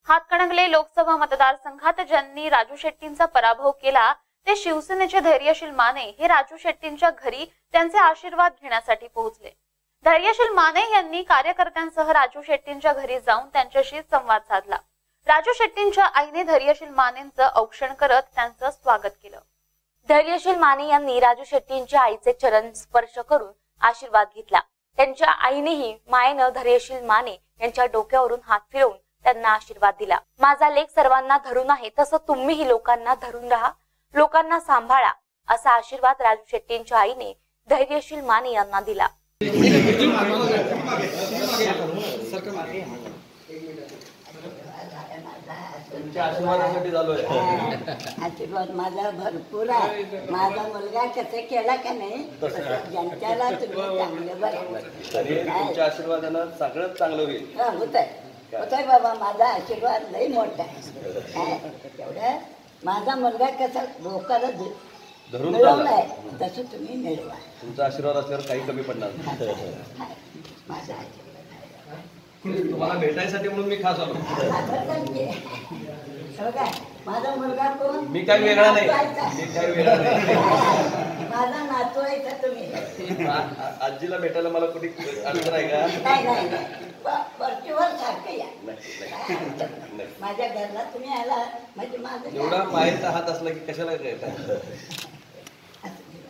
हातकणंगले लोकसभा मतदारसंघात ज्यांनी राजू शेट्टींचा पराभव केला ते शिवसेनेचे धैर्यशील माने हे राजू शेट्टींच्या घरी त्यांचे आशीर्वाद घेण्यासाठी पोहोचले। धैर्यशील माने यांनी कार्यकर्त्यांसह राजू शेट्टींच्या घरी जाऊन त्यांच्याशी संवाद साधला। राजू शेट्टींच्या आईने धैर्यशील मानेंचं औक्षण करत त्यांचं स्वागत केलं। धैर्यशील माने यांनी राजू शेट्टींच्या आईचे चरण स्पर्श करून आशीर्वाद घेतला। त्यांच्या आईनेही मायेनं धैर्यशील माने यांच्या डोक्यावरून हात फिरवून त्यांना आशीर्वाद दिला। माझा लेक सर्वांना धरून आहे, तसं तुम्हीही लोकांना धरून राहा, लोकांना सांभाळा, असा आशीर्वाद राजू शेट्टींच्या आईने धैर्यशील माने यांना दिला। आशीर्वाद माझा भरपूर आहे। माझा मुलगा कसं केला का नाही ज्यांच्याला तुम्ही चांगलं तुमच्या आशीर्वादानं सगळं चांगलं होईल। होतंय बाबा, माझा आशीर्वाद लई मोठा आहे। तेवढं माझा मुलगा कसा लोकांना धरून मिळवलाय तसं तुम्ही मिळवा। तुमचा आशीर्वाद असल्यावर काही कमी पडणार माझा तुम्हाला भेटायसाठी म्हणून मी खास आलो। माझा मुलगा कोण? मी काय वेगळा नाही, मी काय वेगळा नाही। माझा नातू आहे का तुम्ही? आजीला भेटायला मला कुठे अडचण आहे का? नाही वरचीवर सारखं या। माझ्या घरला तुम्ही आला म्हणजे माझं एवढा पायाचा हात असला की कशाला काय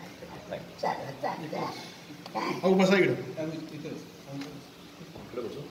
चालेल चालेल। बसा इकडे।